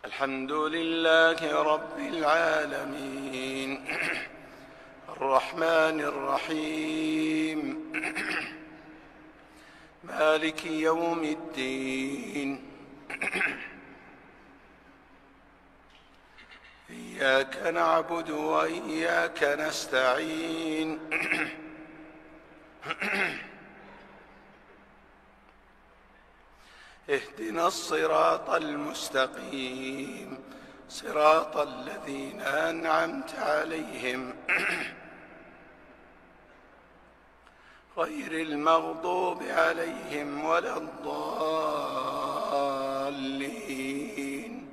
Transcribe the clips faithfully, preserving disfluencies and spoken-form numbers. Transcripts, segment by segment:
الحمد لله رب العالمين الرحمن الرحيم مالك يوم الدين إياك نعبد وإياك نستعين اهدنا الصراط المستقيم صراط الذين أنعمت عليهم غير المغضوب عليهم ولا الضالين.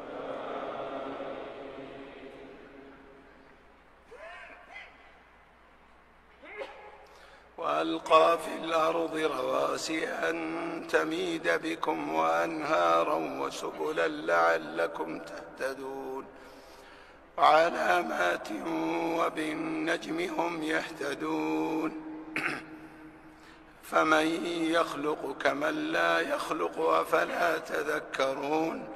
وألقى في الأرض رواسي أن تميد بكم وأنهارا وسبلا لعلكم تهتدون وعلامات وبالنجم هم يهتدون فمن يخلق كمن لا يخلق أفلا تذكرون.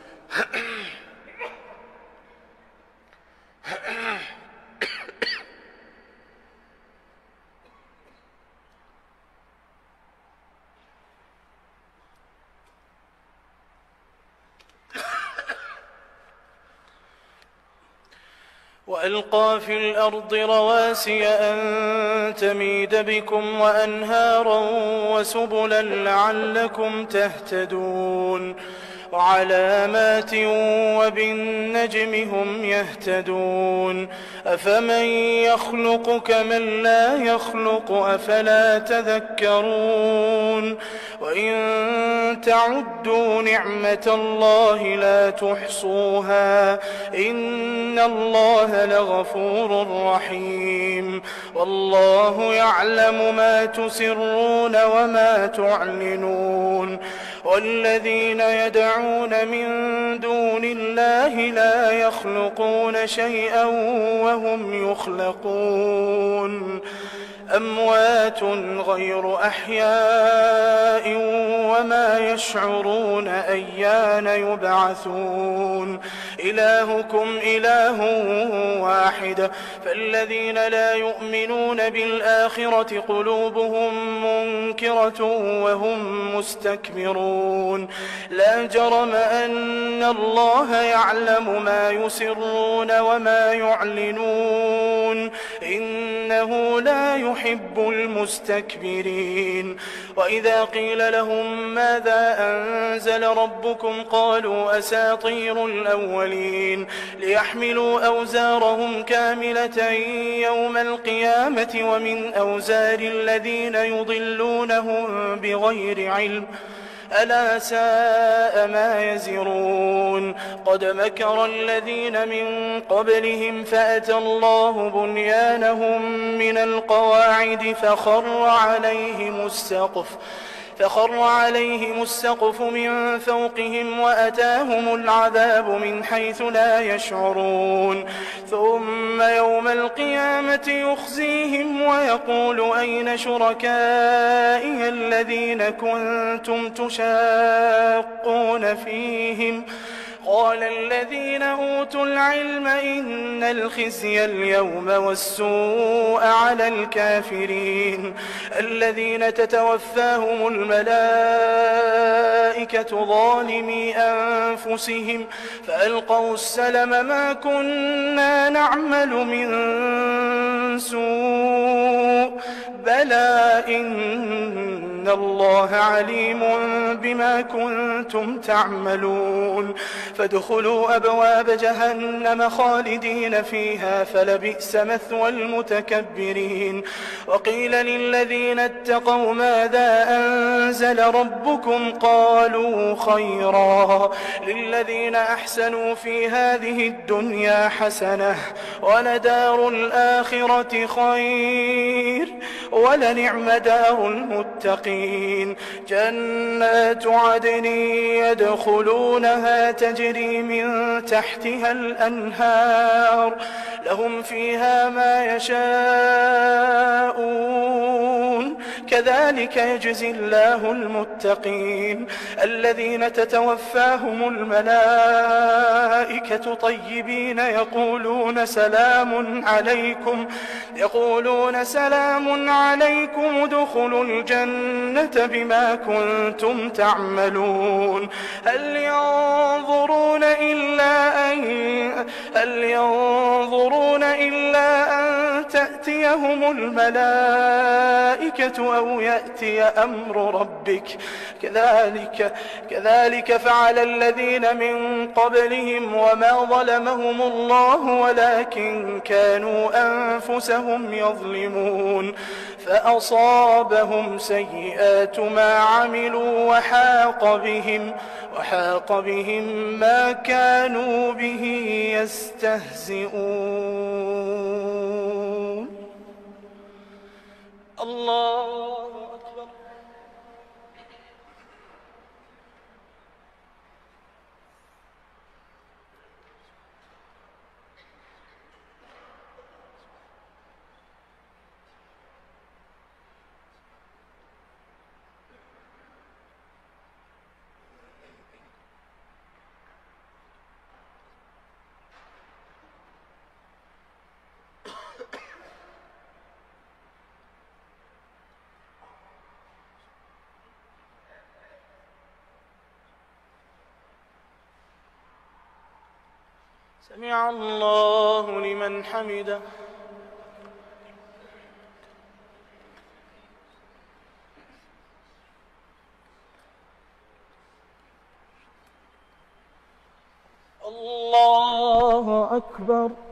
وألقى في الأرض رواسي أن تميد بكم وأنهارا وسبلا لعلكم تهتدون وعلامات وبالنجم هم يهتدون أفمن يخلق كمن لا يخلق أفلا تذكرون وإن تعدوا نعمة الله لا تحصوها إن الله لغفور رحيم والله يعلم ما تسرون وما تعلنون والذين يدعون من دون الله لا يخلقون شيئا وهم يخلقون أموات غير أحياء وما يشعرون أيان يبعثون إلهكم إله واحد فالذين لا يؤمنون بالآخرة قلوبهم منكرة وهم مستكبرون لا جرم أن الله يعلم ما يسرون وما يعلنون إنه لا يحب المستكبرين وإذا قيل لهم ماذا أنزل ربكم قالوا أساطير الأولين ليحملوا أوزارهم كاملة يوم القيامة ومن أوزار الذين يضلونهم بغير علم ألا ساء ما يزرون قد مكر الذين من قبلهم فأتى الله بنيانهم من القواعد فخر عليهم السقف فخر عليهم السقف من فوقهم وأتاهم العذاب من حيث لا يشعرون ثم يوم القيامة يخزيهم ويقول أين شركائي الذين كنتم تشاقون فيهم قال الذين أوتوا العلم إن الخزي اليوم والسوء على الكافرين الذين تتوفاهم الملائكة ظالمي أنفسهم فألقوا السلم ما كنا نعمل من سوء بلى إن الله عليم بما كنتم تعملون فادخلوا أبواب جهنم خالدين فيها فلبئس مثوى المتكبرين وقيل للذين اتقوا ماذا أنزل ربكم قالوا خيرا للذين أحسنوا في هذه الدنيا حسنة ولدار الآخرة خير ولنعم دار المتقين جنات عدن يدخلونها تجري من تحتها الأنهار لهم فيها ما يشاءون كذلك يجزي الله المتقين الذين تتوفاهم الملائكة طيبين يقولون سلام عليكم يقولون سلام عليكم ادخلوا الجنة بما كنتم تعملون هل ينظرون إلا أن هل ينظرون إلا أن تأتيهم الملائكة أو يأتي أمر ربك كذلك كذلك فعل الذين من قبلهم وما ظلمهم الله ولكن كانوا أنفسهم يظلمون فأصابهم سيئات ما عملوا وحاق بهم وحاق بهم ما كانوا به يستهزئون الله أكبر. سمع الله لمن حمده. الله أكبر.